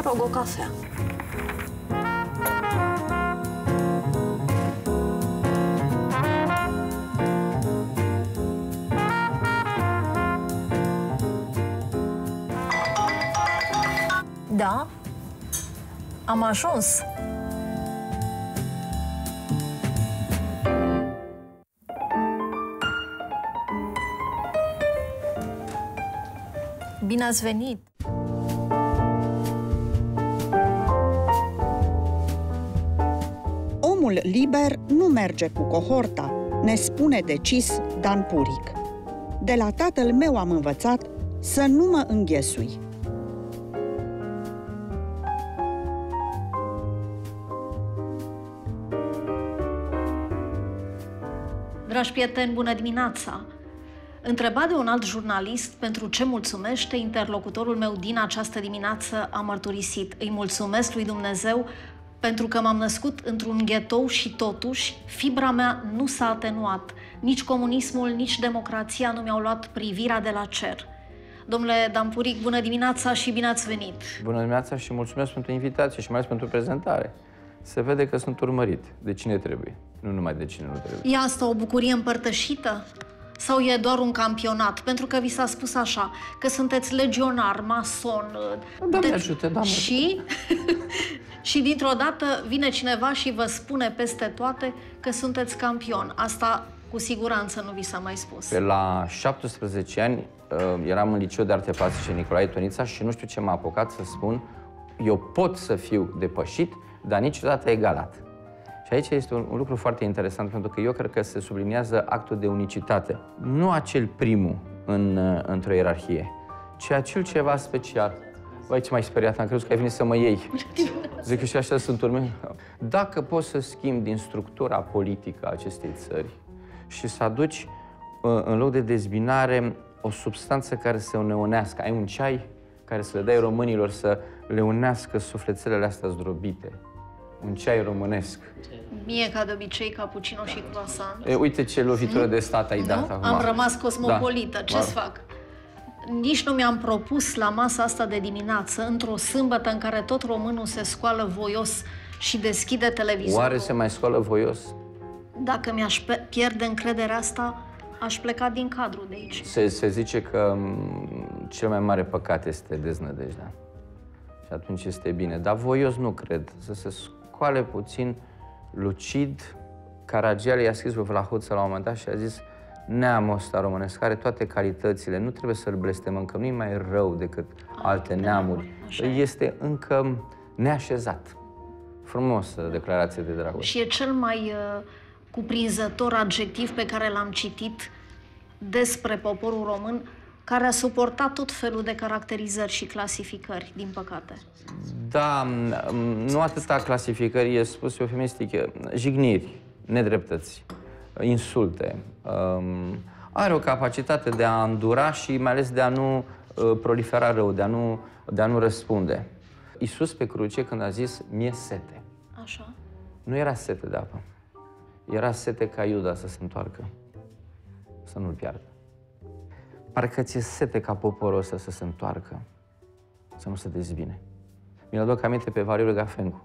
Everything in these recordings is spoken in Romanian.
rog o cafea. Da, am ajuns. Bine ați venit! Omul liber nu merge cu cohorta, ne spune decis Dan Puric. De la tatăl meu am învățat să nu mă înghesui. Dragi prieteni, bună dimineața! Întrebat de un alt jurnalist pentru ce mulțumește, interlocutorul meu din această dimineață a mărturisit: îi mulțumesc lui Dumnezeu pentru că m-am născut într-un ghetou și totuși fibra mea nu s-a atenuat. Nici comunismul, nici democrația nu mi-au luat privirea de la cer. Domnule Dan Puric, bună dimineața și bine ați venit! Bună dimineața și mulțumesc pentru invitație și mai ales pentru prezentare. Se vede că sunt urmărit de cine trebuie, nu numai de cine nu trebuie. E asta o bucurie împărtășită? Sau e doar un campionat? Pentru că vi s-a spus așa, că sunteți legionar, mason... Doamne ajută, Doamne! Și... și dintr-o dată vine cineva și vă spune peste toate că sunteți campion. Asta cu siguranță nu vi s-a mai spus. Pe la 17 ani eram în liceu de arte plastice Nicolae Tonița și nu știu ce m-a apucat să spun: eu pot să fiu depășit, dar niciodată egalat. Și aici este un lucru foarte interesant, pentru că eu cred că se subliniază actul de unicitate. Nu acel primul într-o ierarhie, ci acel ceva special. Vai, ce m-ai speriat, am crezut că ai venit să mă iei. Zic că și așa sunt urmări. Dacă poți să schimbi din structura politică a acestei țări și să aduci în loc de dezbinare o substanță care să ne unească, ai un ceai care să le dai românilor să le unească sufletelele astea zdrobite. Un ceai românesc. Mie, ca de obicei, cappuccino și croissant. Uite ce lovitură de stat ai dat acum. Am rămas cosmopolită. Da. Ce-ți fac? Nici nu mi-am propus la masa asta de dimineață, într-o sâmbătă în care tot românul se scoală voios și deschide televizorul. Oare se mai scoală voios? Dacă mi-aș pierde încrederea asta, aș pleca din cadru de aici. Se zice că cel mai mare păcat este deznădejdea. Și atunci este bine. Dar voios nu cred. Să se scoale puțin, lucid. Caragiale i-a scris pe Vlahuță la un moment dat și a zis: neamul ăsta românesc are toate calitățile, nu trebuie să-l blestemăm, că nu-i mai rău decât alte neamuri. Este încă neașezat. Frumos declarație de dragoste. Și e cel mai cuprinzător adjectiv pe care l-am citit despre poporul român, care a suportat tot felul de caracterizări și clasificări, din păcate. Da, nu atâta clasificări, e spus eufemistic, jigniri, nedreptăți, insulte. Are o capacitate de a îndura și mai ales de a nu prolifera rău, de a nu răspunde. Iisus pe cruce, când a zis: mi-e sete. Așa. Nu era sete de apă. Era sete ca Iuda să se întoarcă, să nu-l piardă. Parcă ți-e sete ca poporul ăsta să se întoarcă, să nu se dezbine. Mi-l aduc aminte pe Valeriu Gafencu.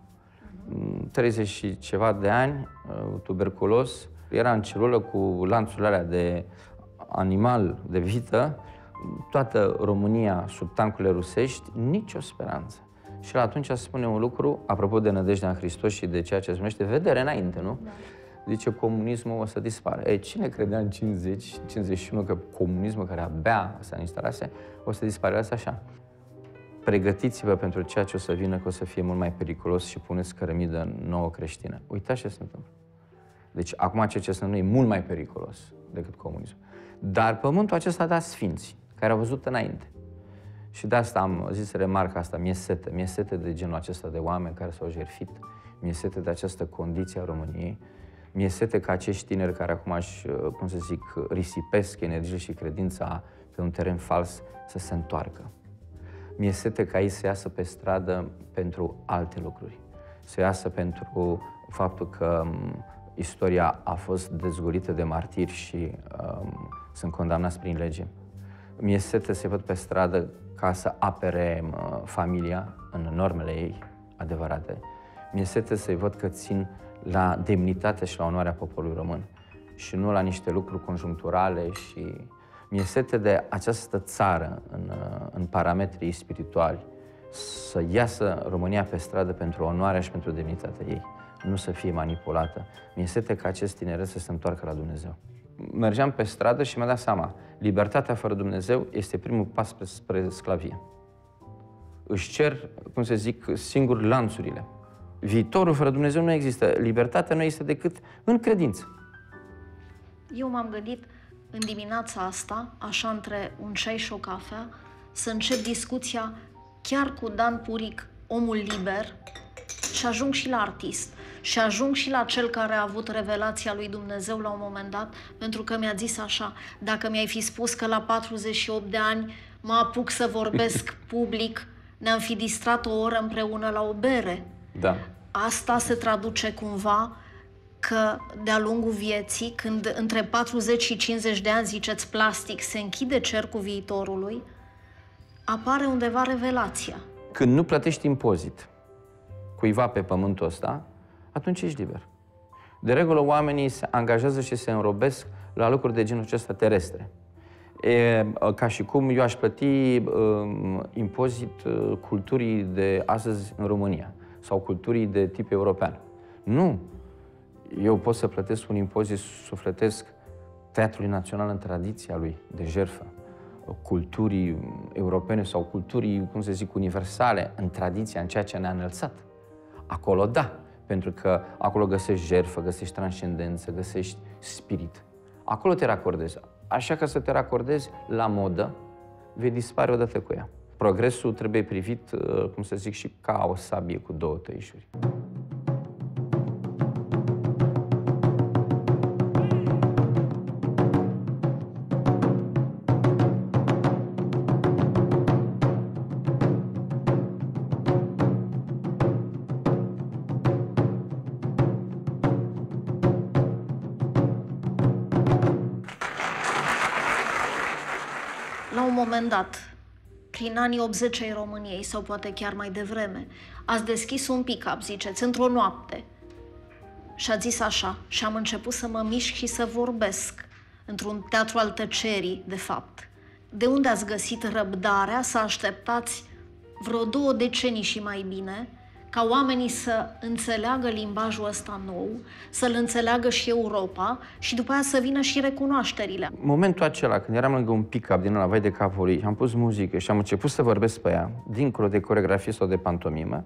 30 și ceva de ani, tuberculos, era în celulă cu lanțurile alea de animal, de vită, toată România sub tancurile rusești, nicio speranță. Și la atunci spune un lucru, apropo de nădejdea în Hristos și de ceea ce se numește vedere înainte, nu? Da. Zice: comunismul o să dispară. Cine credea în 50-51 că comunismul, care abia s-a instalase, o să dispară? Asta așa. Pregătiți-vă pentru ceea ce o să vină, că o să fie mult mai periculos și puneți cărămidă nouă creștină. Uitați ce se întâmplă. Deci acum ceea ce se întâmplă e mult mai periculos decât comunismul. Dar pământul acesta a dat sfinți, care au văzut înainte. Și de asta am zis remarca asta: mi-e sete de genul acesta de oameni care s-au jertfit, mi-e sete de această condiție a României, mi-e sete ca acești tineri care acum cum să zic, risipesc energie și credința pe un teren fals să se întoarcă. Mi-e sete ca ei să iasă pe stradă pentru alte lucruri, să iasă pentru faptul că istoria a fost dezgolită de martiri și sunt condamnați prin lege. Mi-e sete să văd pe stradă ca să apere familia în normele ei adevărate. Mi-e sete să-i văd că țin la demnitatea și la onoarea poporului român și nu la niște lucruri conjuncturale și mi-e sete de această țară în parametrii spirituali să iasă România pe stradă pentru onoarea și pentru demnitatea ei, nu să fie manipulată. Mi-e sete ca acest tineret să se întoarcă la Dumnezeu. Mergeam pe stradă și mi-am dat seama, libertatea fără Dumnezeu este primul pas spre sclavie. Își cer, cum să zic, singur lanțurile. Viitorul fără Dumnezeu nu există. Libertatea nu este decât în credință. Eu m-am gândit în dimineața asta, așa între un ceai și o cafea, să încep discuția chiar cu Dan Puric, omul liber, și ajung și la artist. Și ajung și la cel care a avut revelația lui Dumnezeu la un moment dat, pentru că mi-a zis așa, dacă mi-ai fi spus că la 48 de ani mă apuc să vorbesc public, ne-am fi distrat o oră împreună la o bere. Da. Asta se traduce cumva că de-a lungul vieții, când între 40 și 50 de ani, ziceți plastic, se închide cercul viitorului, apare undeva revelația. Când nu plătești impozit cuiva pe pământul ăsta, atunci ești liber. De regulă, oamenii se angajează și se înrobesc la lucruri de genul acesta terestre. Ca și cum eu aș plăti impozit culturii de astăzi în România sau culturii de tip european. Nu! Eu pot să plătesc un impozit sufletesc Teatrului Național în tradiția lui de jertfă, culturii europene sau culturii, cum să zic, universale, în tradiția, în ceea ce ne-a înălțat. Acolo da, pentru că acolo găsești jertfă, găsești transcendență, găsești spirit. Acolo te racordezi. Așa că să te racordezi la modă, vei dispare odată cu ea. Progresul trebuie privit, cum să zic, și ca o sabie cu două tăișuri. La un moment dat, prin anii 80 ai României, sau poate chiar mai devreme, ați deschis un pick-up, ziceți, într-o noapte. Și ați zis așa, și am început să mă mișc și să vorbesc, într-un teatru al tăcerii, de fapt. De unde ați găsit răbdarea să așteptați vreo 2 decenii și mai bine, ca oamenii să înțeleagă limbajul ăsta nou, să-l înțeleagă și Europa și după aia să vină și recunoașterile? Momentul acela, când eram lângă un pick-up din ăla, vai de capul lui, am pus muzică și am început să vorbesc pe ea, dincolo de coreografie sau de pantomimă,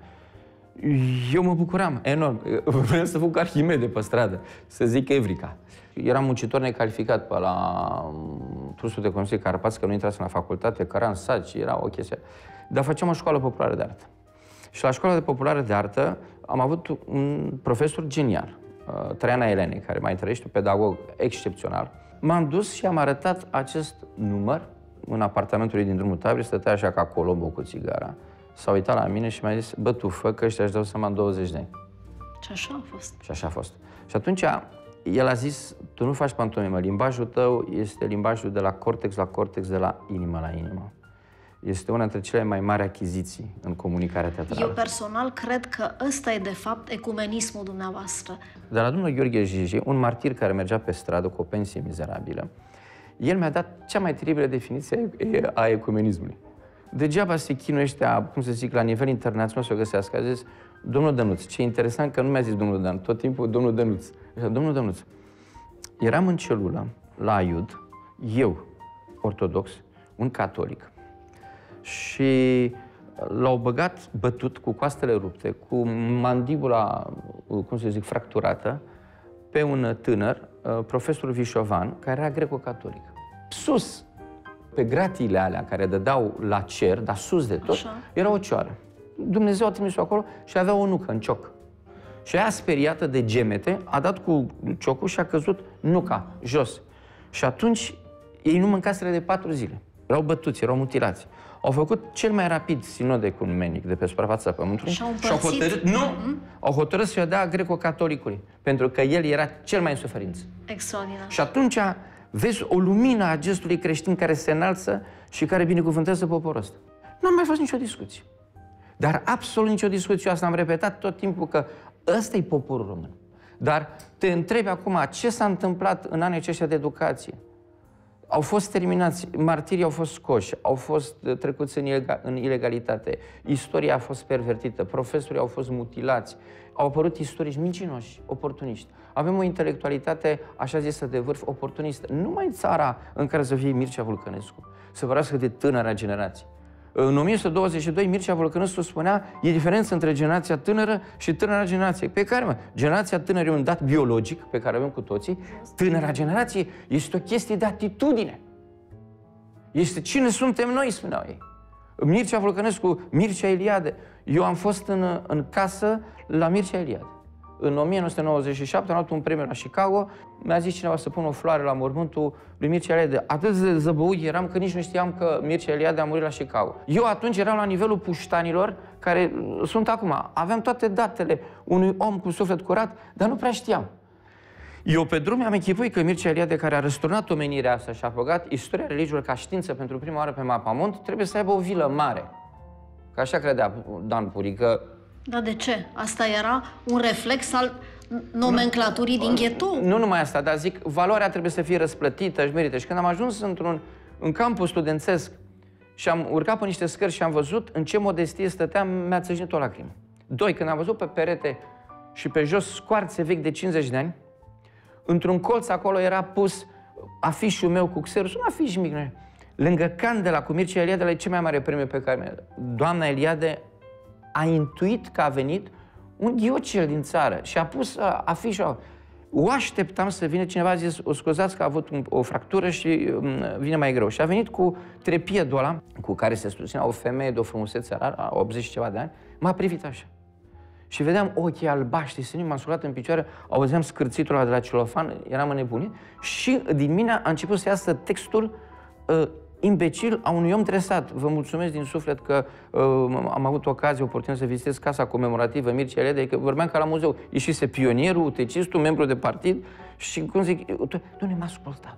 eu mă bucuram enorm. Vreau să fac Arhimede pe stradă, să zic Evrica. Eram muncitor necalificat pe la Trusul de Construcții Carpați, că nu intrasem la facultate, căram saci, era o chestie. Dar făceam o școală populară de artă. Și la școala de populară de artă am avut un profesor genial, Traiana Elene, care mai trăiește, un pedagog excepțional. M-am dus și am arătat acest număr în apartamentul lui din drumul Tabri, stătea așa ca Colombo cu țigara. S-a uitat la mine și mi-a zis, bă, tu fă că ăștia își dau seama în 20 de ani. Și așa a fost. Și așa a fost. Și atunci el a zis, tu nu faci pantomimă, limbajul tău este limbajul de la cortex, de la inimă la inimă. Este una dintre cele mai mari achiziții în comunicarea teatrală. Eu personal cred că ăsta e, de fapt, ecumenismul dumneavoastră. De la domnul Gheorghe Jiji, un martir care mergea pe stradă cu o pensie mizerabilă, el mi-a dat cea mai teribilă definiție a ecumenismului. Degeaba se chinuiește, cum să zic, la nivel internațional să o găsească. A zis, domnul Dănuț, ce interesant că nu mi-a zis domnul Dan, tot timpul domnul Dănuț. Domnul Dănuț, eram în celulă, la Aiud, eu, ortodox, un catolic, și l-au băgat bătut, cu coastele rupte, cu mandibula, cum să zic, fracturată, pe un tânăr, profesorul Vișovan, care era greco-catolic. Sus, pe gratiile alea care dădeau la cer, dar sus de tot, așa, era o cioară. Dumnezeu a trimis-o acolo și avea o nucă în cioc. Și aia, speriată de gemete, a dat cu ciocul și a căzut nuca jos. Și atunci ei nu mâncaseră de 4 zile. Erau bătuți, erau mutilați. Au făcut cel mai rapid sinod ecumenic de pe suprafața Pământului și au hotărât, au hotărât să-i dea greco-catolicului, pentru că el era cel mai în suferință. Extraordinar. Și atunci vezi o lumină a gestului creștin care se înalță și care binecuvântează poporul ăsta. Nu am mai fost nicio discuție. Dar absolut nicio discuție. Asta am repetat tot timpul că ăsta e poporul român. Dar te întrebi acum ce s-a întâmplat în anii aceștia de educație. Au fost terminați, martirii au fost scoși, au fost trecuți în ilegalitate, istoria a fost pervertită, profesorii au fost mutilați, au apărut istorici mincinoși, oportuniști. Avem o intelectualitate, așa zisă, de vârf, oportunistă. Numai țara în care să fie Mircea Vulcănescu, să vorbească de tânăra generație. În 1122, Mircea Vulcănescu spunea, e diferență între generația tânără și tânăra generație. Pe care, generația tânără e un dat biologic, pe care avem cu toții, tânăra generație este o chestie de atitudine. Este cine suntem noi, spuneau ei. Mircea Vulcănescu, Mircea Eliade. Eu am fost în casă la Mircea Eliade. În 1997 am luat un premiu la Chicago, mi-a zis cineva să pun o floare la mormântul lui Mircea Eliade. Atât de zăbăut eram că nici nu știam că Mircea Eliade a murit la Chicago. Eu atunci eram la nivelul puștanilor care sunt acum. Aveam toate datele unui om cu suflet curat, dar nu prea știam. Eu pe drum mi-am închipuit că Mircea Eliade, care a răsturnat omenirea asta și a băgat istoria religiilor ca știință pentru prima oară pe mapamont, trebuie să aibă o vilă mare. Că așa credea Dan Puric, că... Dar de ce? Asta era un reflex al nomenclaturii din ghetou. Nu numai asta, dar zic, valoarea trebuie să fie răsplătită, își merită. Și când am ajuns în campus studențesc și am urcat pe niște scări și am văzut în ce modestie stăteam, mi-a țâșnit o lacrimă. 2. Când am văzut pe perete și pe jos scoarțe vechi de 50 de ani, într-un colț acolo era pus afișul meu cu Xerox, un afiș mic. Lângă candela cu Mircea Eliade, la cel mai mare premiu pe care doamna Eliade a intuit că a venit un ghiocel din țară și a pus afișul. O așteptam să vină cineva, a zis, o scuzați că a avut o fractură și vine mai greu. Și a venit cu trepiedul ăla, cu care se susținea o femeie de o frumusețe rară, 80 ceva de ani, m-a privit așa. Și vedeam ochii albaștri, senin, m-am sculat în picioare, auzeam scârțitul ăla de la celofan, eram înnebunit și din mine a început să iasă textul imbecil a unui om dresat. Vă mulțumesc din suflet că am avut ocazie, oportunitate să vizitez casa comemorativă Mircea Eliade, că vorbeam ca la muzeu. Ieșise pionierul, utecistul, membru de partid și, cum zic, Doamne, m-a ascultat.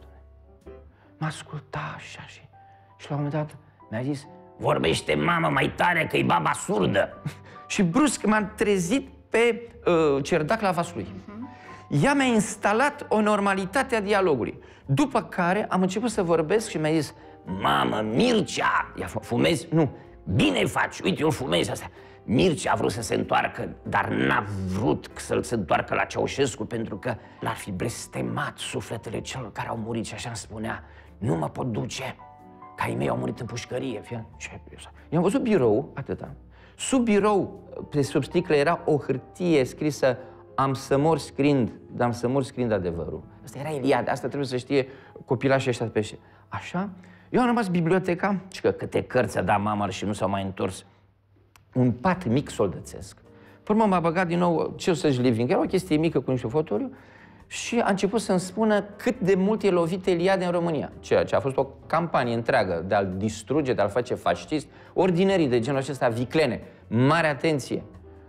M-a ascultat așa și la un moment dat mi-a zis, vorbește, mamă, mai tare, că e baba surdă. Și brusc m-am trezit pe cerdacla vasului. Ea mi-a instalat o normalitate a dialogului. După care am început să vorbesc și mi-a zis, mamă, Mircea, fumezi? Nu, bine faci, uite, eu fumez asta. Mircea a vrut să se întoarcă, dar n-a vrut să se întoarcă la Ceaușescu pentru că l-ar fi blestemat sufletele celor care au murit și așa îmi spunea, nu mă pot duce, că ai mei au murit în pușcărie. I-am văzut birou, atâta. Sub birou, pe sub sticlă, era o hârtie scrisă am să mor scriind, dar am să mor scriind adevărul. Asta era Eliade, asta trebuie să știe copilașii ăștia pe ăștia. Așa, eu am rămas biblioteca, și că câte cărți a dat mama și nu s-au mai întors. Un pat mic soldățesc. Pe urmă m-a băgat din nou Chelsea Living, era o chestie mică cu niște fotoliu și a început să-mi spună cât de mult e lovit Eliade în România. Ceea ce a fost o campanie întreagă de a-l distruge, de a-l face fascist, ordinarii de genul acesta, viclene. Mare atenție!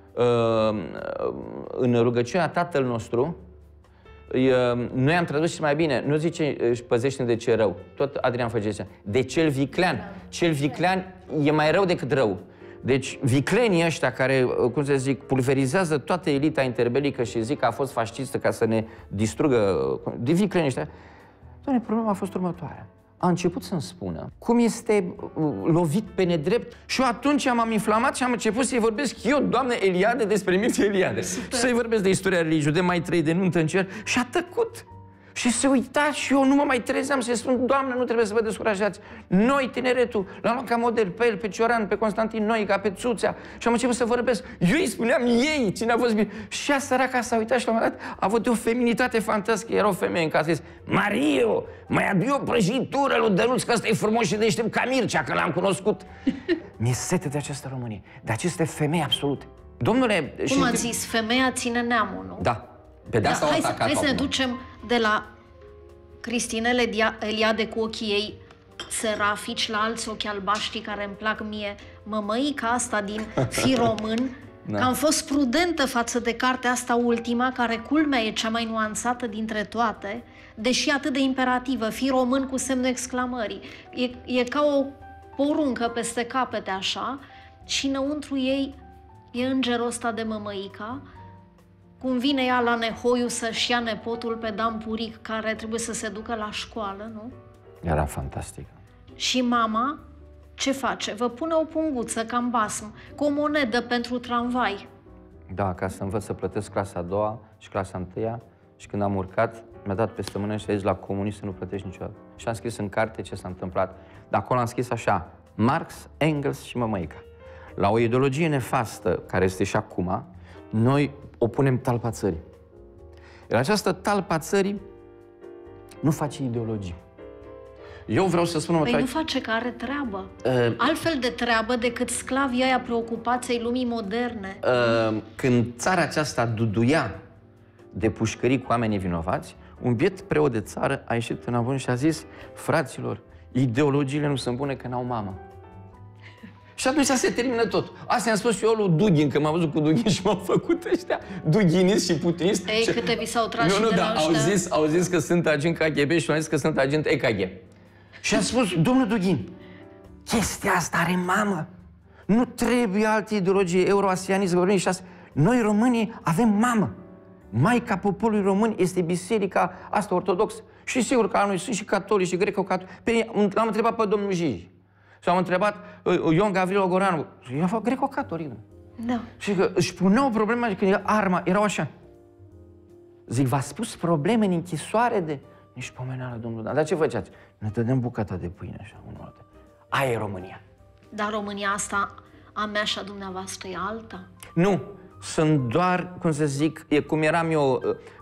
În rugăciunea Tatăl nostru, noi am tradus și mai bine, nu zice își păzește de ce rău, tot Adrian Făgea, de cel viclean. Cel viclean e mai rău decât rău. Deci viclenii ăștia care, cum să zic, pulverizează toată elita interbelică și zic că a fost fascistă ca să ne distrugă, de viclenii ăștia, doamne, problema a fost următoarea. A început să-mi spună cum este lovit pe nedrept și eu atunci m-am inflamat și am început să-i vorbesc eu, doamne Eliade, despre Mircea Eliade. Să-i vorbesc de istoria religiei, de Mai Trei, de Nuntă în Cer și a tăcut. Și se uita și eu nu mă mai trezeam să-i spun, Doamne, nu trebuie să vă descurajați. Noi, tineretul, l-am luat ca model pe el, pe Cioran, pe Constantin Noica, pe Țuțea și am început să vorbesc. Eu îi spuneam ei, cine a fost bine. Și ea săraca s-a uitat și la un moment dat a avut o feminitate fantastică. Era o femeie în casă, zis, Mario, mai adu o prăjitură lui Dănuț, că ăsta e frumos și deștept ca Mircea, că l-am cunoscut. Mi-e sete de această Românie, de aceste femei absolute. Domnule... Cum ați zis, femeia ține neamul, nu? Da. Pe de asta au atacat. Hai să ne ducem de la Cristinele Eliade cu ochii ei serafici la alți ochi albaștri care îmi plac mie, mămăica asta din Fi Român, că am fost prudentă față de cartea asta ultima, care culmea e cea mai nuanțată dintre toate, deși atât de imperativă, Fi Român cu semnul exclamării. E ca o poruncă peste capete așa și înăuntru ei e îngerul ăsta de mămăica, cum vine ea la Nehoiu să-și ia nepotul pe Dan Puric, care trebuie să se ducă la școală, nu? Era fantastic. Și mama ce face? Vă pune o punguță, cam basm, cu o monedă pentru tramvai. Da, ca să învăț să plătesc clasa a doua și clasa a întâia și când am urcat, mi-a dat peste mână și a zis la comunist să nu plătești niciodată. Și am scris în carte ce s-a întâmplat. De acolo am scris așa, Marx, Engels și mămăica. La o ideologie nefastă, care este și acum, noi o punem talpa țării. Iar această talpa țării nu face ideologii. Eu vreau să spun... Păi nu face că are treabă. Altfel de treabă decât sclavii aia preocupați ai lumii moderne. Când țara aceasta duduia de pușcării cu oameni nevinovați, un biet preot de țară a ieșit în avânt și a zis: fraților, ideologiile nu sunt bune că n-au mamă. Și atunci se termină tot. Asta i-am spus și eu lui Dughin, că m-am văzut cu Dughin și m-au făcut ăștia dughinist și putinist. Ei, câte vi s-au tras și de la ăștia? Au zis că sunt agent KGB și au zis că sunt agent EKG. Și am spus: domnul Dughin, chestia asta are mamă. Nu trebuie alte ideologii, euroasianism, și asta. Noi românii avem mamă. Maica poporului român este biserica asta ortodoxă. Și sigur că la noi sunt și catolici și greco-catolici. L-am întrebat pe domnul Jiji. Și am întrebat Ion Gavrilo Goranu. Eu am fost greco-catolic. Da. Și că își puneau problema când arma, erau așa. Zic, v-ați spus probleme în închisoare de... Nici pomeneală, domnul Dan. Dar ce făceați? Ne dădeam bucata de pâine așa, unul altă. Aia e România. Dar România asta, a mea și a dumneavoastră, e alta? Nu. Sunt doar, cum să zic, e cum eram eu...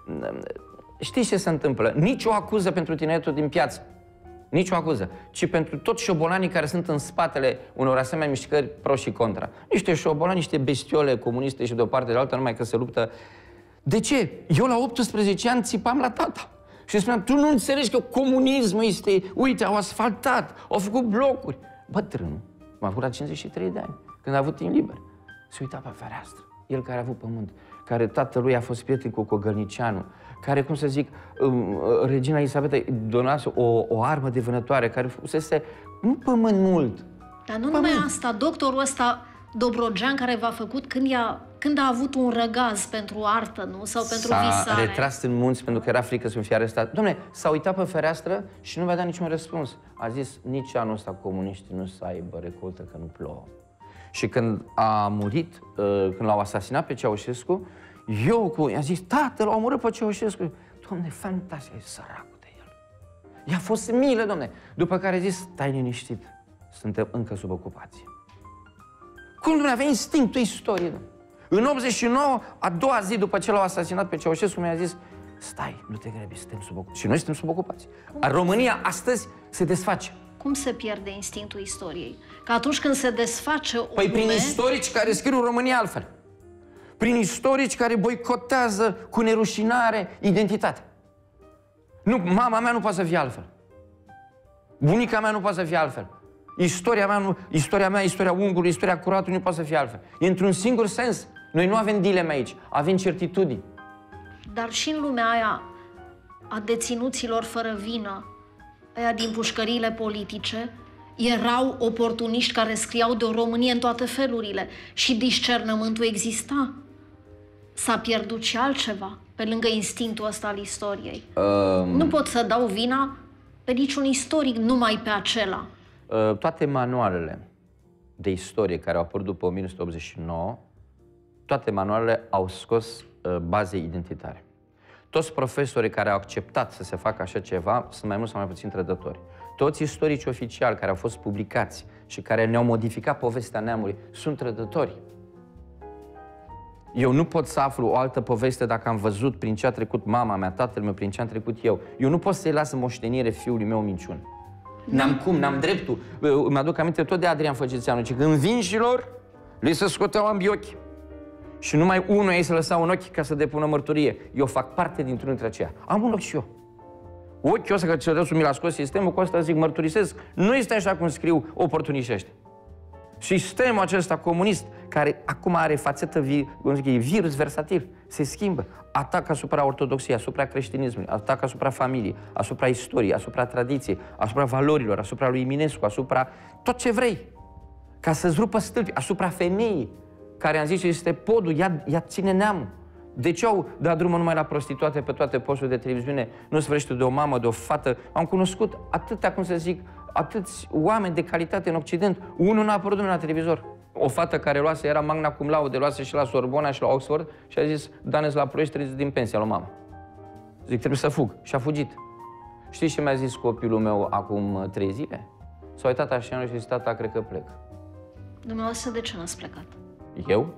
Știți ce se întâmplă? Nici o acuză pentru tineretul din piață. Nici o acuză. Ci pentru toți șobolanii care sunt în spatele unor asemenea mișcări pro și contra. Niște șobolani, niște bestiole comuniste și de o parte de alta, numai că se luptă. De ce? Eu la 18 ani țipam la tata. Și spuneam, tu nu înțelegi că comunismul este... Uite, au asfaltat, au făcut blocuri. Bătrânul m-a făcut la 53 de ani, când a avut timp liber. Se uita pe fereastră. El care a avut pământ, care tatălui a fost prieten cu Cogălnicianu, care, cum să zic, regina Elisabeta îi donase o armă de vânătoare, care fusese, nu pământ mult. Dar nu numai asta, doctorul ăsta Dobrogean, care v-a făcut când a avut un răgaz pentru artă, nu? Sau pentru visare. S-a retras în munți pentru că era frică să fie arestat. Dom'le, s-a uitat pe fereastră și nu mi-a dat niciun răspuns. A zis, nici anul ăsta comuniștii nu să aibă recoltă, că nu plouă. Și când a murit, când l-au asasinat pe Ceaușescu, i-a zis, tată, l-au omorât pe Ceaușescu. Doamne, fantastic, e săracul de el. I-a fost milă, domne. După care a zis, stai liniștit, suntem încă sub ocupație. Cum, domne, avea instinctul istoriei, domne. În 89, a doua zi după ce l-au asasinat pe Ceaușescu, mi-a zis, stai, nu te grăbi, suntem sub ocupație. Și noi suntem sub ocupație. România astăzi se desface. Cum se pierde instinctul istoriei? Că atunci când se desface o Păi prin istorici care scriu România altfel. Prin istorici care boicotează cu nerușinare identitatea. Nu, mama mea nu poate să fie altfel. Bunica mea nu poate să fie altfel. Istoria ungurului, istoria curatului nu poate să fie altfel. E într-un singur sens. Noi nu avem dileme aici, avem certitudini. Dar și în lumea aia a deținuților fără vină, aia din pușcăriile politice, erau oportuniști care scriau de o Românie în toate felurile și discernământul exista. S-a pierdut și altceva, pe lângă instinctul ăsta al istoriei. Nu pot să dau vina pe niciun istoric, numai pe acela. Toate manualele de istorie care au apărut după 1989, toate manualele au scos baze identitare. Toți profesorii care au acceptat să se facă așa ceva sunt mai mult sau mai puțin trădători. Toți istorici oficiali care au fost publicați și care ne-au modificat povestea neamului sunt trădători. Eu nu pot să aflu o altă poveste dacă am văzut prin ce a trecut mama mea, tatăl meu, prin ce am trecut eu. Eu nu pot să-i las în moștenire fiului meu minciună. N-am cum, n-am dreptul. Mi-aduc aminte tot de Adrian Făgețeanu, ci când învinșilor le se scoteau ambii ochi. Și numai unul ei să lăsa un ochi ca să depună mărturie. Eu fac parte dintr-unul dintre aceia. Am un ochi și eu. Ochiul ăsta, că Călățul mi l-a scos sistemul, cu asta zic, mărturisesc, nu este așa cum scriu oportuniști ăștia. Sistemul acesta comunist care acum are fațetă, virus versatil, se schimbă. Atac asupra ortodoxiei, asupra creștinismului, atac asupra familiei, asupra istoriei, asupra tradiției, asupra valorilor, asupra lui Eminescu, asupra tot ce vrei. Ca să-ți rupă stâlpi, asupra femeii, care am zis că este podul, ea ține neamul. De ce au dat drumul numai la prostituate pe toate posturile de televiziune? Nu se vorbește de o mamă, de o fată. Am cunoscut atâtea, cum să zic, atâți oameni de calitate în Occident. Unul n-a apărut la televizor. O fată care luase, era magna cum laude, luase și la Sorbona și la Oxford și a zis, Danes la Ploiești, trebuie din pensia lui mama. Zic, trebuie să fug. Și a fugit. Știți ce mi-a zis copilul meu acum 3 zile? S-a uitat așa și a zis, tata, cred că plec. Dumneavoastră, de ce n-ați plecat? Eu?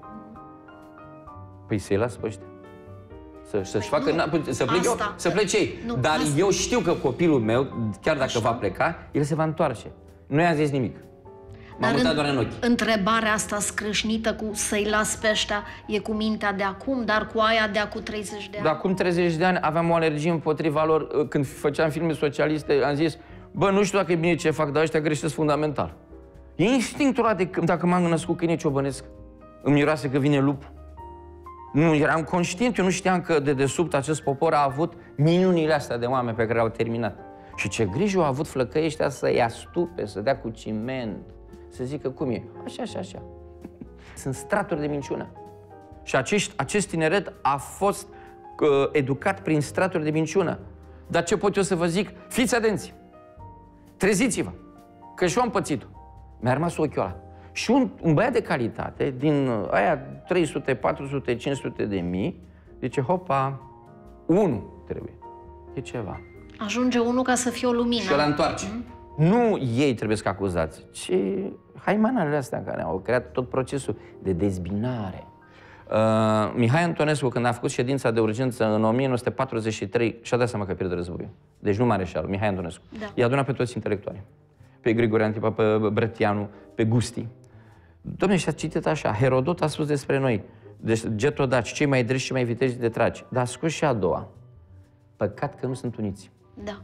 Păi să-i las pe ăștia. Să-și facă... Să plec eu, să plece ei. Dar eu știu că copilul meu, chiar dacă va pleca, el se va întoarce. Nu i-am zis nimic. M-am mutat doar în ochi. Întrebarea asta scrâșnită cu să-i las pe ăștia e cu mintea de acum, dar cu aia de acum 30 de ani. De acum 30 de ani aveam o alergie împotriva lor. Când făceam filme socialiste, am zis, bă, nu știu dacă e bine ce fac, dar ăștia greșesc fundamental. E instinctul ăla de dacă m-am născut câine ciobănesc, îmi miroase că vine lup. Nu, eram conștient, eu nu știam că de desubt acest popor a avut minunile astea de oameni pe care au terminat. Și ce grijă au avut flăcăii ăștia să-i astupe, să dea cu ciment, să zică cum e. Așa, așa, așa. Sunt straturi de minciună. Și acest tineret a fost educat prin straturi de minciună. Dar ce pot eu să vă zic? Fiți atenți! Treziți-vă! Că și eu am pățit-o. Mi-a rămas ochiul ăla. Și un băiat de calitate, din aia 300, 400, 500 de mii, zice, hopa, 1 trebuie. E ceva. Ajunge unul ca să fie o lumină. Și ăla întoarce. Nu ei trebuie să acuzați, ci haimanele astea care au creat tot procesul de dezbinare. Mihai Antonescu, când a făcut ședința de urgență în 1943, și-a dat seama că pierde războiul. Deci nu Mareșalul, Mihai Antonescu. Da. I-a adunat pe toți intelectuali. Pe Grigore Antipa, pe Brătianu, pe Gusti. Dom'le, și-a citit așa, Herodot a spus despre noi, deci getodaci, cei mai drești și mai viteji de tragi. Dar a scos și a doua. Păcat că nu sunt uniți. Da.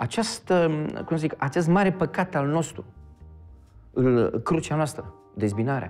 Acest mare păcat al nostru, crucea noastră, dezbinarea,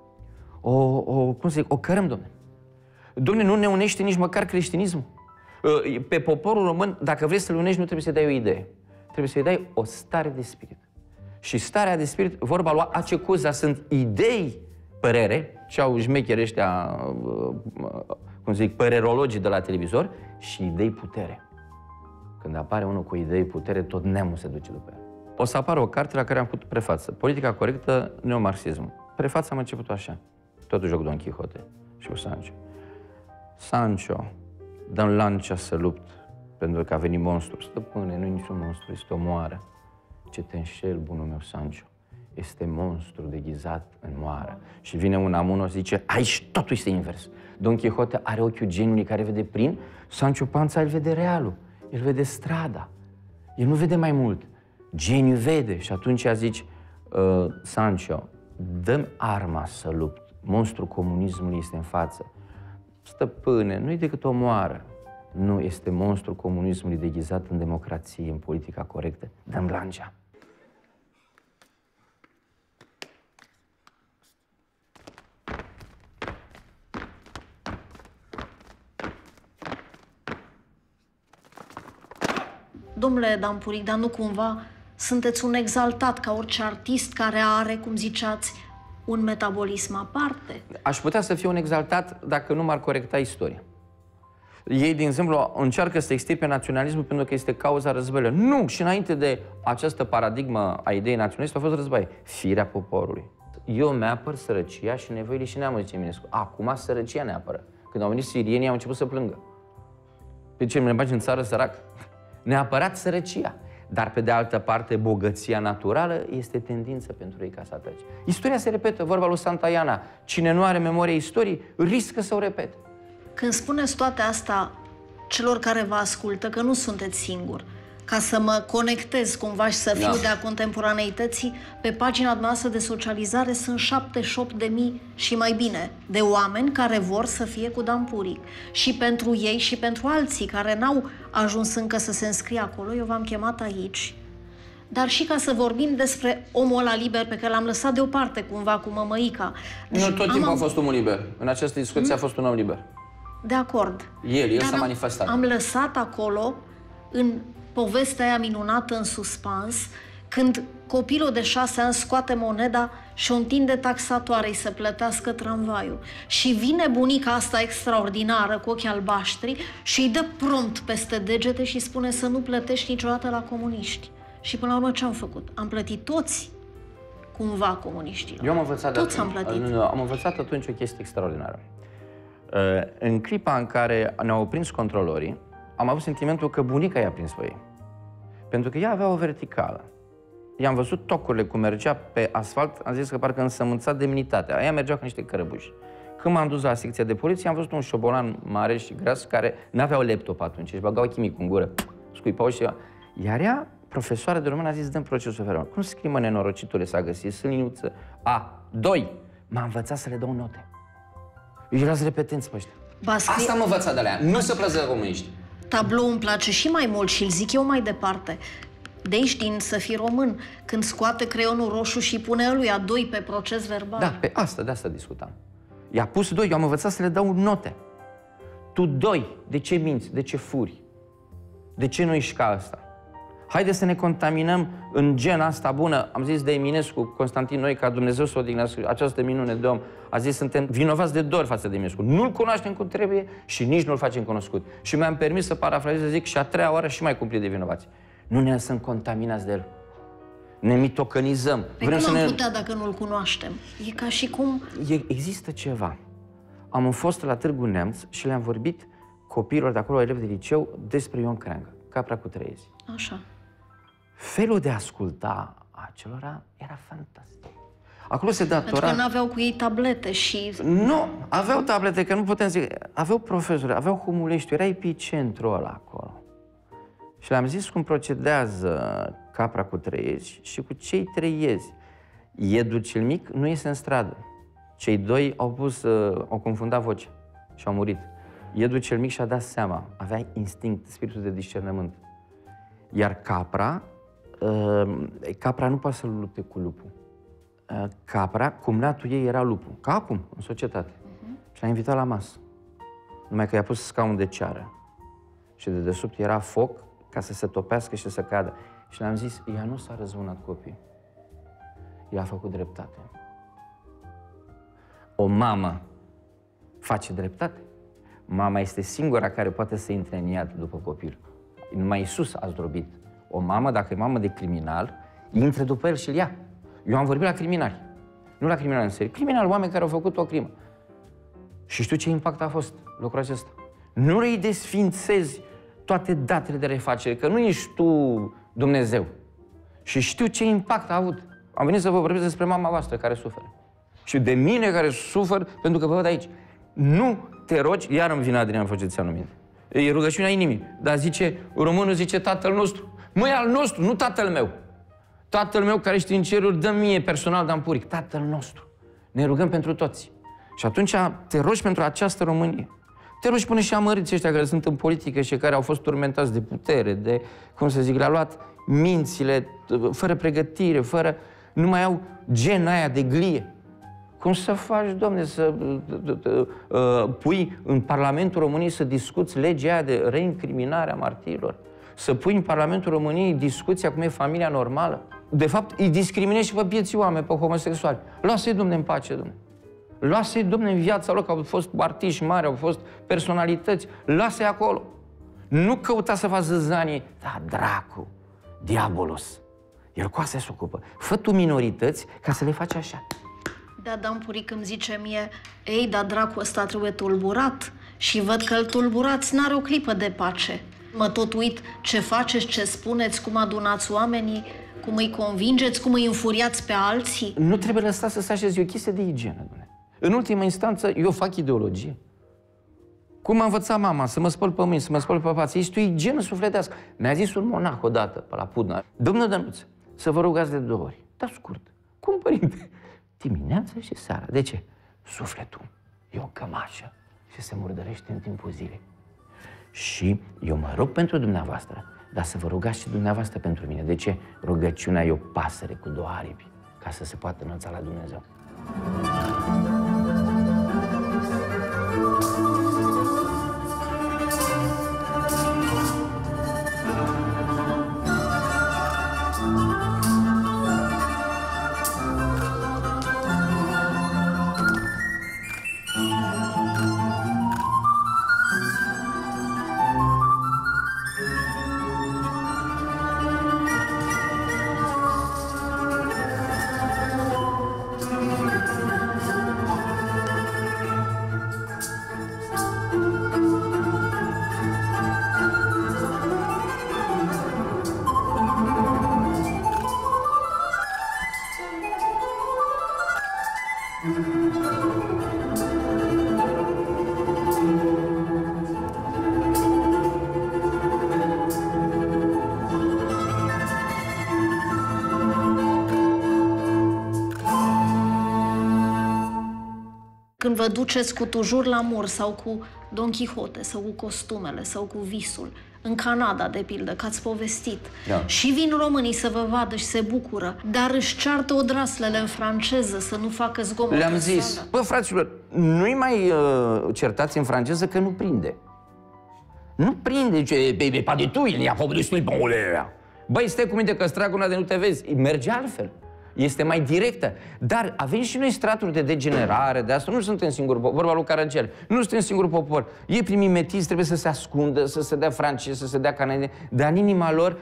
o cărăm, dom'le. Dom'le, nu ne unește nici măcar creștinismul. Pe poporul român, dacă vrei să-l unești, nu trebuie să-i dai o idee. Trebuie să-i dai o stare de spirit. Și starea de spirit, vorba lui Acecuza, sunt idei, părere, și au șmecheri ăștia, părerologii de la televizor, și idei putere. Când apare unul cu idei putere, tot neamul se duce după el. O să apară o carte la care am făcut prefață. Politica corectă, neomarxism. Prefața am început așa. Totul joc Don Quixote și cu Sancho. Sancho, dă-mi lancia să lupt, pentru că a venit monstru. Stăpâne, nu e niciun monstru, este o moară. Ce te înșel, bunul meu Sancho. Este monstru deghizat în moară. Și vine un amuno și zice, aici totul este invers. Don Quixote are ochiul geniului care vede prin, Sancho Panza, el vede realul, el vede strada. El nu vede mai mult. Geniul vede. Și atunci zici, Sancho, dă-mi arma să lupt. Monstrul comunismului este în față. Stăpâne, nu e decât o moară. Nu, este monstrul comunismului deghizat în democrație, în politica corectă. Dă-mi lancia. Domnule Dan Puric, dar nu cumva sunteți un exaltat ca orice artist care are, cum ziceați, un metabolism aparte? Aș putea să fiu un exaltat dacă nu m-ar corecta istoria. Ei, de exemplu, încearcă să extirpe naționalismul pentru că este cauza războiului. Nu! Și înainte de această paradigmă a ideii naționaliste a fost război. Firea poporului. Eu mi-apăr sărăcia și nevoile și neamul, zice Eminescu. Acum sărăcia ne apără. Când au venit sirienii, au început să plângă. Pe ce, ne bagi în țară sărac? Neapărat sărăcia. Dar, pe de altă parte, bogăția naturală este tendință pentru ei ca să atace. Istoria se repetă, vorba lui Santayana. Cine nu are memoria istoriei, riscă să o repete. Când spuneți toate astea celor care vă ascultă, că nu sunteți singuri, ca să mă conectez cumva și să fiu de-a contemporaneității, pe pagina dumneavoastră de socializare sunt 78.000 și mai bine de oameni care vor să fie cu Dan Puric. Și pentru ei și pentru alții care n-au ajuns încă să se înscrie acolo, eu v-am chemat aici dar și ca să vorbim despre omul ăla liber pe care l-am lăsat deoparte cumva cu mămăica. Deci nu, tot timpul a fost omul liber. În această discuție a fost un om liber. De acord. El s-a manifestat. Am lăsat acolo, în povestea aia minunată, în suspans, când copilul de 6 ani scoate moneda și o întinde taxatoarei să plătească tramvaiul. Și vine bunica asta extraordinară, cu ochii albaștri, și îi dă prompt peste degete și spune să nu plătești niciodată la comuniști. Și până la urmă ce am făcut? Am plătit toți cumva comuniștilor. Eu am învățat toți am plătit. Am învățat atunci o chestie extraordinară. În clipa în care ne-au prins controlorii, am avut sentimentul că bunica i-a prins pe ei. Pentru că ea avea o verticală. I-am văzut tocurile cum mergea pe asfalt, am zis că parcă însămânța demnitatea. Ea mergea cu niște cărăbuși. Când m-am dus la secția de poliție, am văzut un șobolan mare și gras care n-aveau laptop atunci, își băgau chimic în gură, scuipau și ceva. Iar ea, profesoară de română, a zis, dăm procesul verbal. Cum scrie, mă, nenorocitule, s-a găsit? Sunt liniuță. A2. M-a învățat să le dau note. Erați repetenți pe ăștia. Asta m-a învățat de alea, nu să plăză româniști. Tablou îmi place și mai mult și îl zic eu mai departe. De aici din Să fii român, când scoate creionul roșu și pune lui A2 pe proces verbal. Da, de asta discutam. I-a pus 2, eu am învățat să le dau note. Tu 2, de ce minți? De ce furi? De ce nu ești ca asta? Haide să ne contaminăm în gena asta bună. Am zis de Eminescu, Constantin Noi, ca Dumnezeu să o odihnească, această minune de om. A zis, suntem vinovați de dor față de Eminescu. Nu-l cunoaștem cum trebuie și nici nu-l facem cunoscut. Și mi-am permis să parafrazez, să zic, și a 3-a oară și mai cumplit de vinovați. Nu ne lăsăm contaminați de el. Ne mitocănizăm. Vrem cum am putea dacă nu-l cunoaștem? E ca și cum... Există ceva. Am fost la Târgu Neamț și le-am vorbit copiilor de acolo, elevi de liceu, despre Ion Creangă, Capra cu 3 Iezi. Așa. Felul de a asculta acelora era fantastic. Acolo se datora... Pentru că nu aveau cu ei tablete și... Nu, aveau tablete, că nu putem zic... Aveau profesori, aveau Humulești, era epicentrul ăla acolo. Și le-am zis cum procedează Capra cu 3 Iezi și cu cei 3 iezi. Iedul cel mic nu iese în stradă. Cei 2 au confundat voce și au murit. Iedul cel mic și-a dat seama, avea instinct, spiritul de discernământ. Iar capra nu poate să lupte cu lupul. Capra, cumnatul ei era lupul, ca acum, în societate. Și l-a invitat la masă. Numai că i-a pus scaun de ceară. Și de desubt era foc ca să se topească și să cadă. Și le-am zis, ea nu s-a răzbunat copii. Ea a făcut dreptate. O mamă face dreptate. Mama este singura care poate să intre în iad după copil. Numai Iisus a zdrobit. O mamă, dacă e mamă de criminal, intră după el și îl ia. Eu am vorbit la criminali. Nu la criminali în serie. Criminali, oameni care au făcut o crimă. Și știu ce impact a fost lucrul acesta. Nu îi desfințezi toate datele de refacere, că nu ești tu Dumnezeu. Și știu ce impact a avut. Am venit să vă vorbesc despre mama voastră care suferă. Și de mine care sufer pentru că vă văd aici. Nu te rogi, iar îmi vine Adrian Făgețeanu minte. E rugăciunea inimii. Dar zice, românul zice Tatăl nostru. Măi, al nostru, nu Tatăl meu. Tatăl meu care ești în ceruri, dă mie personal Dan Puric. Tatăl nostru. Ne rugăm pentru toți. Și atunci te rogi pentru această Românie. Te rogi până și amăriți ăștia care sunt în politică și care au fost turmentați de putere, de, cum să zic, le-a luat mințile, fără pregătire, fără... Nu mai au gena aia de glie. Cum să faci, domne, să pui în Parlamentul României să discuți legea aia de reincriminare a martirilor? Să pui în Parlamentul României discuția cum e familia normală? De fapt, îi discriminezi și pe vieții oameni, pe homosexuali. Lasă-i, domne, în pace, domne. Lasă-i, domne, în viața lor, că au fost artiști mari, au fost personalități. Lasă-i acolo. Nu căuta să faci zăzanie. Da, dracu, diabolos. El cu asta se ocupă. Fă tu minorități ca să le faci așa. Da, Dan Puric îmi zice mie, ei, dar dracu ăsta trebuie tulburat. Și văd că îl tulburați, n-are o clipă de pace. Mă tot uit ce faceți, ce spuneți, cum adunați oamenii, cum îi convingeți, cum îi înfuriați pe alții. Nu trebuie lăsat să se așeze, o chestie de igienă, dom'le. În ultima instanță, eu fac ideologie. Cum m-a învățat mama să mă spăl pe mâini, să mă spăl pe față, ești o igienă sufletească. Ne-a zis un monah odată, pe la Pudna, domnă Dănuță, să vă rugați de 2 ori. Dar scurt. Cum, părinte? Dimineața și seara. De ce? Sufletul e o cămașă și se murdărește în timpul zilei. Și eu mă rog pentru dumneavoastră dar să vă rugați și dumneavoastră pentru mine. De ce? Rugăciunea e o pasăre cu două aripi, ca să se poată înălța la Dumnezeu. Când vă duceți cu tujur la mur sau cu Don Quixote sau cu costumele sau cu visul, în Canada, de pildă, că ați povestit, și vin românii să vă vadă și se bucură, dar își ceartă odraslele în franceză să nu facă zgomot. Le-am zis, bă, fraților, nu-i mai certați în franceză că nu prinde. Nu prinde, ce, pas du tout, il n'y a pas de dessus, bon, băi, stai cu minte că straguna de nu te vezi, merge altfel. Este mai directă. Dar avem și noi straturi de degenerare, de asta nu suntem singuri, vorba lui Caragel, nu suntem singuri popor. Ei primii metiți trebuie să se ascundă, să se dea francez, să se dea canadieni, dar în inima lor,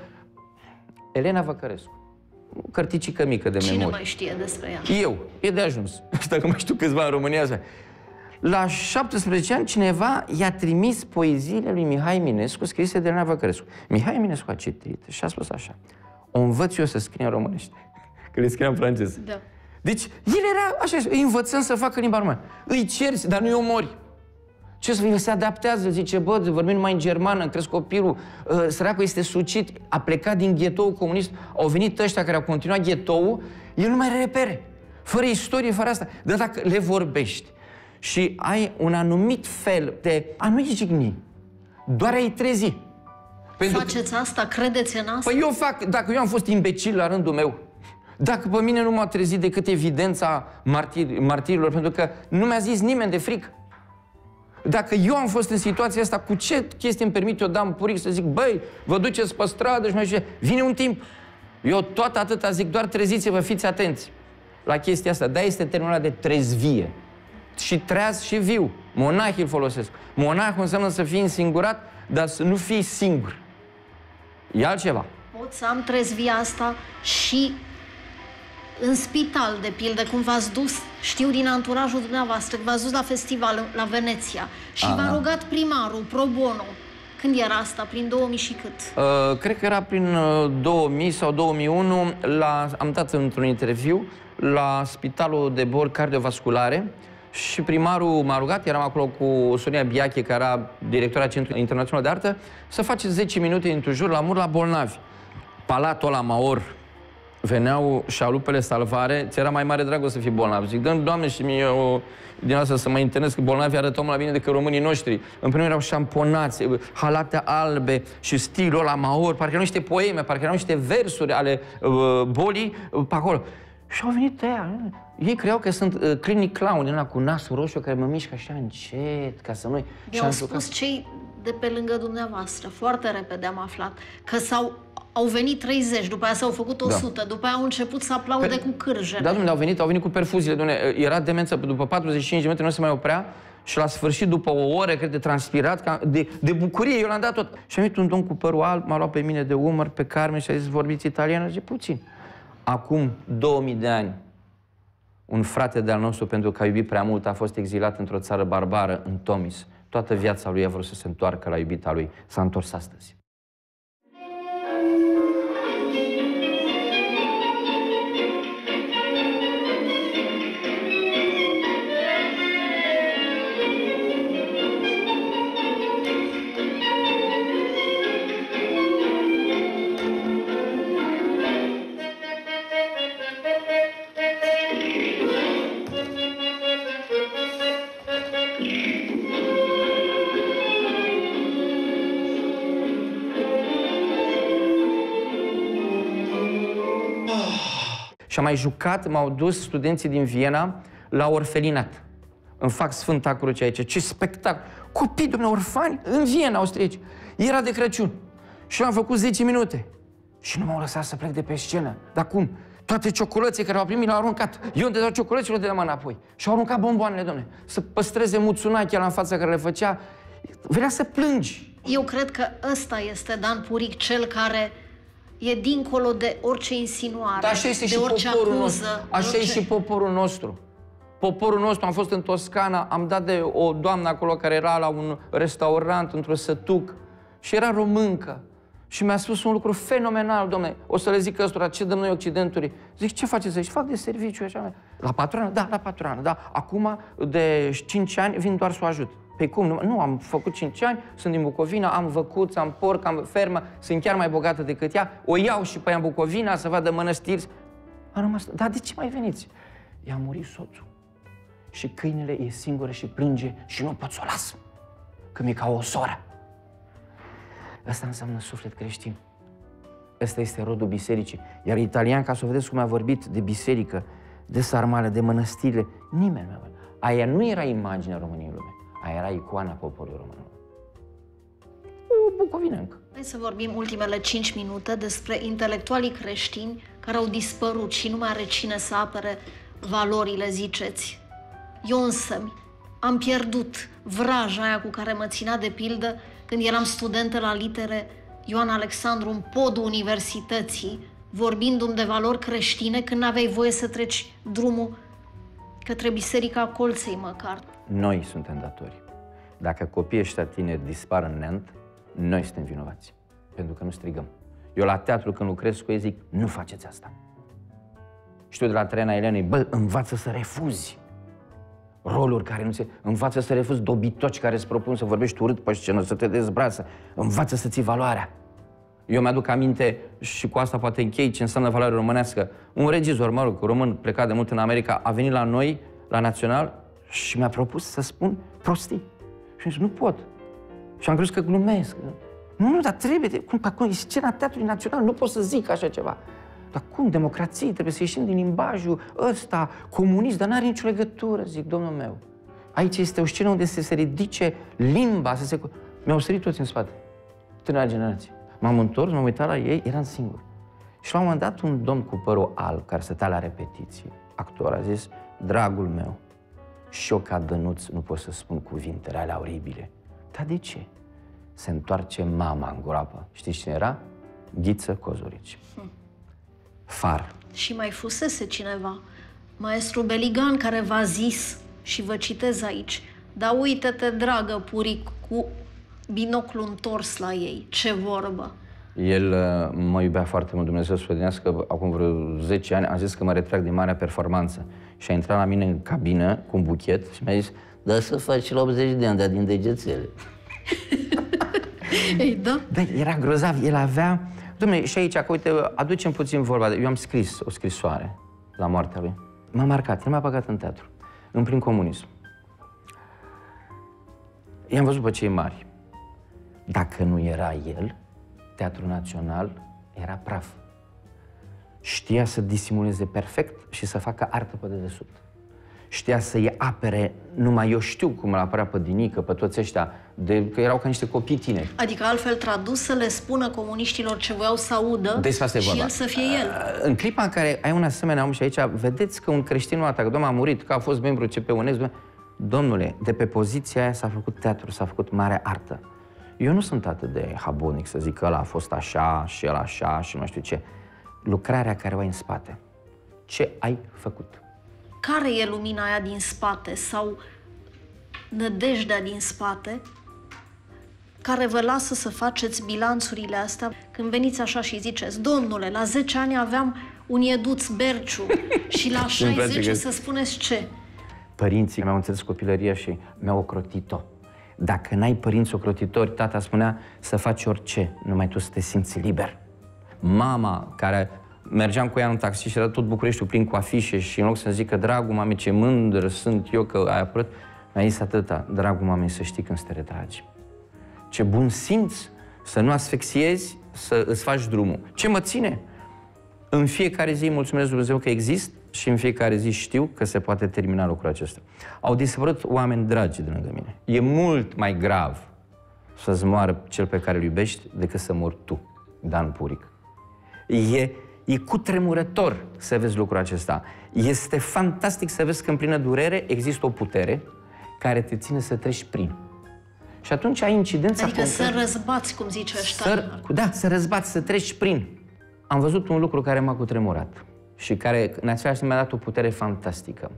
Elena Văcărescu, cărticică mică de memorie. Cine mai știe despre ea? Eu, e de ajuns. Dacă mai știu câțiva în România asta. La 17 ani, cineva i-a trimis poeziile lui Mihai Eminescu, scrise de Elena Văcărescu. Mihai Eminescu a citit și a spus așa: o învăț eu să scrie în românește. Că le scria în franceză. Da. Deci, el era așa, îi învățăm să facă limba română. Îi ceri, dar nu-i omori. Ce să fie, se adaptează, zice, bă, vorbim numai în germană, crezi copilul, săracul este sucit, a plecat din ghetoul comunist, au venit ăștia care au continuat ghetoul, el nu mai are repere. Fără istorie, fără asta. Dar dacă le vorbești și ai un anumit fel de a nu-i jigni, doar a-i trezi. Faceți asta? Credeți în asta? Păi eu fac, dacă eu am fost imbecil la rândul meu, dacă pe mine nu m-a trezit decât evidența martirilor, pentru că nu mi-a zis nimeni de frică. Dacă eu am fost în situația asta, cu ce chestii îmi permit eu, Dan Puric, să zic, băi, vă duceți pe stradă și mai zice, vine un timp. Eu tot atâta zic, doar treziți-vă, fiți atenți la chestia asta. Da, este termenul de trezvie. Și treaz și viu. Monahii îl folosesc. Monahul înseamnă să fii însingurat, dar să nu fii singur. E altceva. Pot să am trezvia asta și în spital, de pildă, cum v-ați dus, știu din anturajul dumneavoastră, că v-ați dus la festival la Veneția și v-a rugat primarul, pro bono. Când era asta? Prin 2000 și cât? Cred că era prin 2000 sau 2001. Am dat într-un interviu la Spitalul de Boli Cardiovasculare și primarul m-a rugat, eram acolo cu Sonia Biache, care era directora Centrului Internațional de Artă, să faceți 10 minute în tujur la mur la bolnavi. Palatul la Maor, veneau șalupele salvare, ți era mai mare dragul să fii bolnav. Zic, dă-mi, Doamne, și mie din asta să mă internez, că bolnavii arătau mai bine decât românii noștri. În primul erau șamponați, halate albe și stilul ăla Maor, parcă erau niște poeme, parcă erau niște versuri ale bolii pe acolo. Și au venit ăia. Ei creau că sunt clinic clown, ăla cu nasul roșu care mă mișcă așa încet, ca să nu-i... Mi-au spus cei de pe lângă dumneavoastră, foarte repede am aflat, că au venit 30, după aia s-au făcut 100, după aia au început să aplaude cu cârjele. Da, domnule, au venit cu perfuziile, domnule, era demență, după 45 de minute nu se mai oprea și la sfârșit, după o oră, cred, de transpirat, de bucurie, eu l-am dat tot. Și a venit un domn cu părul alb, m-a luat pe mine de umăr, pe Carmen și a zis, vorbiți italiană? Zice, puțin. Acum 2000 de ani, un frate de-al nostru, pentru că a iubit prea mult, a fost exilat într-o țară barbară, în Tomis. Toată viața lui a vrut să se întoarcă la iubita lui. S-a întors astăzi. Și am mai jucat, m-au dus studenții din Viena la orfelinat. Îmi fac Sfânta Cruce aici. Ce spectacol! Copii, domnule, orfani, în Viena, austrieci. Era de Crăciun. Și am făcut 10 minute. Și nu m-au lăsat să plec de pe scenă. Dar cum? Toate ciocolății care au primit le-au aruncat. Eu îmi dădeau ciocolățile, le dădeam înapoi. Și au aruncat bomboanele, domnule. Să păstreze Mutsunaki în fața care le făcea. Venea să plângi. Eu cred că ăsta este Dan Puric, cel care e dincolo de orice insinuare, Dar așa este de și orice poporul acuză. nostru. Așa e și poporul nostru. Poporul nostru, am fost în Toscana, am dat de o doamnă acolo care era la un restaurant, într-o sătuc, și era româncă. Și mi-a spus un lucru fenomenal, domnule, o să le zic ăstora, ce dăm noi Occidentului? Zic, ce faceți aici? Fac de serviciu, așa. La patronă? Da, la patronă, da. Acum, de 5 ani, vin doar să o ajut. Păi cum? Nu, am făcut 5 ani, sunt din Bucovina, am văcuț, am porc, am fermă, sunt chiar mai bogată decât ea, o iau și pe ea în Bucovina să vadă mănăstiri. Am rămas, dar de ce mai veniți? I-a murit soțul. Și câinele e singură și plânge și nu pot să o las, că mi-e ca o soră. Asta înseamnă suflet creștin. Ăsta este rodul bisericii. Iar italian, ca să vedeți cum a vorbit de biserică, de sarmală, de mănăstirile, nimeni nu a vorbit. Aia nu era imaginea României în lume, aia era icoana poporului român. O bucovinencă. Hai să vorbim ultimele 5 minute despre intelectualii creștini care au dispărut și nu mai are cine să apere valorile, ziceți. Eu însămi am pierdut vraja aia cu care mă ținea de pildă când eram studentă la litere Ioan Alexandru în podul universității, vorbindu-mi de valori creștine când n-aveai voie să treci drumul către Biserica Colței măcar. Noi suntem datori. Dacă copiii ăștia tineri dispar în neant, noi suntem vinovați. Pentru că nu strigăm. Eu la teatru, când lucrez cu ei, zic, nu faceți asta. Știu de la Traiana Elenei, bă, învață să refuzi roluri care nu se... Învață să refuzi dobitoci care îți propun să vorbești urât pe scenă, să te dezbrață. Învață să ții valoarea. Eu mi-aduc aminte, și cu asta poate închei, ce înseamnă valoare românească. Un regizor, mă rog, român, plecat de mult în America, a venit la noi, la Național, și mi-a propus să spun prostii. Și am zis, nu pot. Și am crezut că glumesc. Nu, dar trebuie, cum e scena Teatrului Național, nu pot să zic așa ceva. Dar cum? Democrație, trebuie să ieșim din limbajul ăsta, comunist, dar n-are nicio legătură, zic, domnul meu. Aici este o scenă unde se ridice limba, să se... Mi-au sărit toți în spate, tânăra generație. M-am întors, m-am uitat la ei, eram singur. Și la un moment dat, un domn cu părul alb, care stătea la repetiție, actor, a zis, dragul meu, și eu ca Dănuț nu pot să spun cuvintele alea oribile. Dar de ce? Se întoarce mama în groapă. Știți cine era? Ghiță Cozorici. Far. Și mai fusese cineva, maestru Beligan, care v-a zis, și vă citez aici, dar uite-te, dragă Puric, cu binoclul întors la ei, ce vorbă. El mă iubea foarte mult, Dumnezeu să odihnească, acum vreo 10 ani, a zis că mă retrag din marea performanță. Și a intrat la mine în cabină cu un buchet și mi-a zis, da să faci la 80 de ani, dar din degețele. Ei, da? Da, era grozav, el avea... Dom'le, și aici, că uite, aducem puțin vorba. Eu am scris o scrisoare la moartea lui. M-a marcat, el m-a băgat în teatru, în plin comunism. I-am văzut pe cei mari. Dacă nu era el, Teatrul Național era praf. Știa să disimuleze perfect și să facă artă pe dedesubt. Știa să-i apere, numai eu știu cum îl apărea pe Dinică, pe toți ăștia, că erau ca niște copii tineri. Adică altfel tradus să le spună comuniștilor ce voiau să audă și el să fie el. În clipa în care ai un asemenea om și aici, vedeți că un creștin nu atacă, domnul a murit, că a fost membru CP-UNES, domnule, de pe poziția aia s-a făcut teatru, s-a făcut mare artă. Eu nu sunt atât de habonic să zic că ăla a fost așa și ăla așa și nu știu ce. Lucrarea care o ai în spate. Ce ai făcut? Care e lumina aia din spate sau nădejdea din spate care vă lasă să faceți bilanțurile astea când veniți așa și ziceți, domnule, la 10 ani aveam un Ieduț Berciu și la 60 să spuneți ce? Părinții mi-au înțeles copilăria și mi-au ocrotit-o. Dacă n-ai părinți ocrotitori, tata spunea să faci orice, numai tu să te simți liber. Mama, care mergeam cu ea în taxi și era tot Bucureștiul plin cu afișe și în loc să-mi zică, dragul mame, ce mândră sunt eu că ai apărut, mi-a zis atâta, dragul mame, să știi când să te retragi. Ce bun simț să nu asfixiezi, să îți faci drumul. Ce mă ține? În fiecare zi mulțumesc Dumnezeu că exist și în fiecare zi știu că se poate termina lucrul acesta. Au dispărut oameni dragi de lângă mine. E mult mai grav să-ți moară cel pe care îl iubești decât să mori tu, Dan Puric. E cutremurător să vezi lucrul acesta. Este fantastic să vezi că în plină durere există o putere care te ține să treci prin. Și atunci ai incidența... Adică să răzbați, cum zice ăștia. Da, să răzbați, să treci prin. Am văzut un lucru care m-a cutremurat și care, în același timp, mi-a dat o putere fantastică.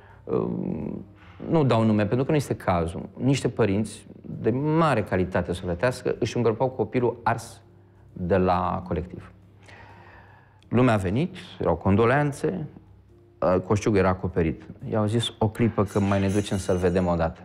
Nu dau nume, pentru că nu este cazul. Niște părinți de mare calitate sufletească își îngropau copilul ars de la colectiv. Lumea a venit, erau condoleanțe, coșciugul era acoperit. I-au zis o clipă că mai ne ducem să-l vedem odată.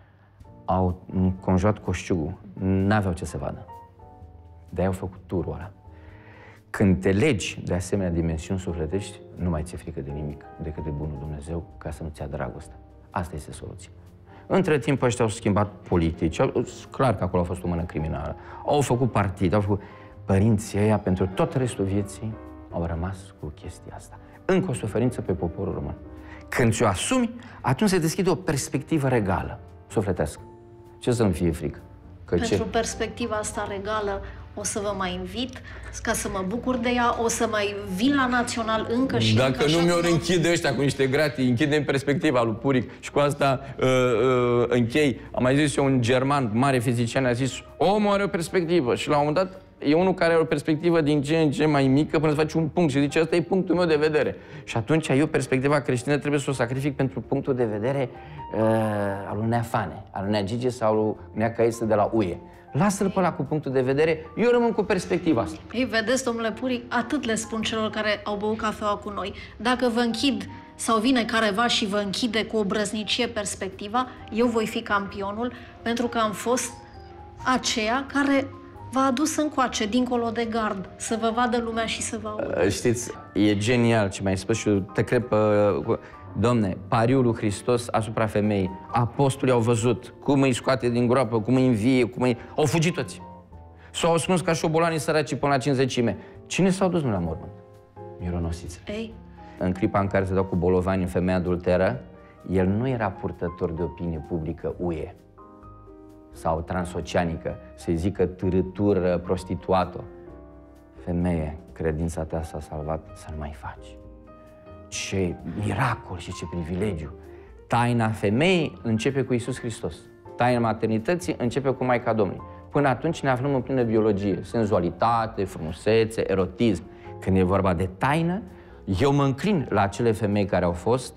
Au înconjurat coșciugul, n-aveau ce să vadă. De-aia au făcut turul ăla. Când te legi de asemenea dimensiuni sufletești, nu mai ți-e frică de nimic decât de bunul Dumnezeu ca să nu-ți ia dragostea. Asta este soluția. Între timp ăștia au schimbat politici, clar că acolo a fost o mână criminală, au făcut partid, au făcut... Părinții ăia, pentru tot restul vieții, au rămas cu chestia asta. Încă o suferință pe poporul român. Când ți-o asumi, atunci se deschide o perspectivă regală, sufletească. Ce să-mi fie frică? Pentru perspectiva asta regală o să vă mai invit ca să mă bucur de ea, o să mai vin la Național încă și dacă nu mi-o închide ăștia cu niște gratii, închidem perspectiva lui Puric și cu asta închei. Am mai zis eu, un german, mare fizician, a zis, omul are o perspectivă și la un moment dat e unul care are o perspectivă din ce în ce mai mică până să faci un punct și zice, asta e punctul meu de vedere. Și atunci eu, perspectiva creștină, trebuie să o sacrific pentru punctul de vedere al lui Neafane, al lui Nea Gigi sau al lui Nea Căiță de la UE. Lasă-l pe ăla cu punctul de vedere, eu rămân cu perspectiva asta. Ei, vedeți, domnule Puric, atât le spun celor care au băut cafeaua cu noi. Dacă vă închid sau vine careva și vă închide cu o brăznicie perspectiva, eu voi fi campionul, pentru că am fost aceea care v-a adus încoace, dincolo de gard, să vă vadă lumea și să vă audă. Știți, e genial ce mi-ai spus și eu te cred pe... Domne, pariul lui Hristos asupra femeii. Apostolii au văzut cum îi scoate din groapă, cum îi învie, cum îi... Au fugit toți. S-au ascuns ca șobolanii săraci până la 50-ime. Cine s-au dus la mormânt? Mironosiță. Ei. În clipa în care se dau cu bolovani în femeia adulteră, el nu era purtător de opinie publică UE sau transoceanică, să-i zică târâtură, prostituată. Femeie, credința ta s-a salvat, să-l mai faci. Ce miracol și ce privilegiu! Taina femeii începe cu Iisus Hristos. Taina maternității începe cu Maica Domnului. Până atunci ne aflăm în plină biologie, senzualitate, frumusețe, erotism. Când e vorba de taină, eu mă înclin la acele femei care au fost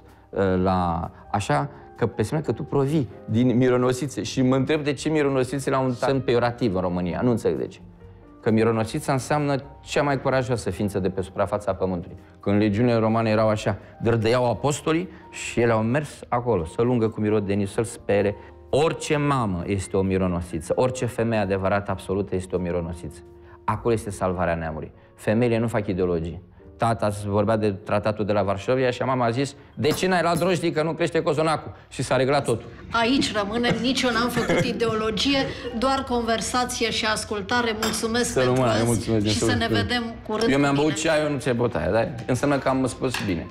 așa că pe semne că tu provii din mironosițe și mă întreb de ce mironosițele au un semn peiorativ în România. Nu înțeleg de ce. Că mironosița înseamnă cea mai curajoasă ființă de pe suprafața pământului. Când legiunile romane erau așa, dărdăiau apostolii și ele au mers acolo, să lungă cu mirodenii, să-l spere. Orice mamă este o mironosiță, orice femeie adevărată, absolută, este o mironosiță. Acolo este salvarea neamului. Femeile nu fac ideologii. Tata vorbea de tratatul de la Varșovia și mama a zis, de ce n-ai luat drojdii că nu crește cozonacul? Și s-a reglat totul. Aici rămânem, nici eu n-am făcut ideologie, doar conversație și ascultare. Mulțumesc pentru azi și să ne vedem curând. Eu mi-am băut ceaiul, nu ți-ai bătaia, da? Înseamnă că am spus bine.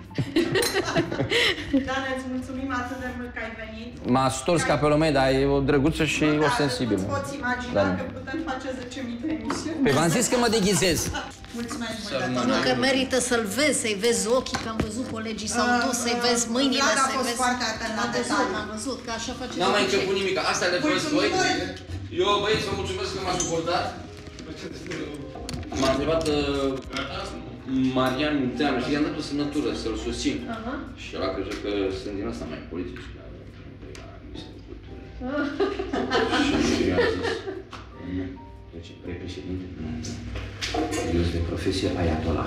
Dan, îți mulțumim atât de mult că ai venit. M-a stors capelul meu, dar e o drăguță și o sensibilă. Nu poți imagina că putem face 10.000 de emisiuni. Păi v-am zis că mă deghizez. Mulțumesc mult. Nu, că merită să-l vezi, să-i vezi ochii, că am văzut colegii s-au dus, să-i vezi mâinile, Vlad a să-i fost vezi... foarte atent la detalii. Am văzut, că așa face... N-am mai început nimic, asta le vreți voi. Eu, băieți, vă mulțumesc că m-ați suportat. M-a întrebat Marian Munteanu și i-am dat o semnătură să-l susțin. Și el a crezut că sunt din asta mai politici. Și eu am zis, deci, președinte, eu sunt de profesie Ayatollah.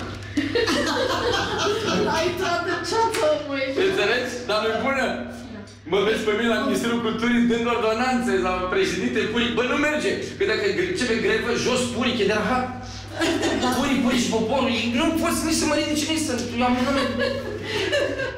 Ai toată ceața, măi! Înțelegi? Dar nu-i bună? Mă vezi pe mine la Ministerul Culturii dând ordonanțe la președinte Puric. Bă, nu merge! Că dacă începe grevă, jos Puric, e de rahat. Puric și poporul, nu poți nici să mă ridici nici să... Eu am un nume...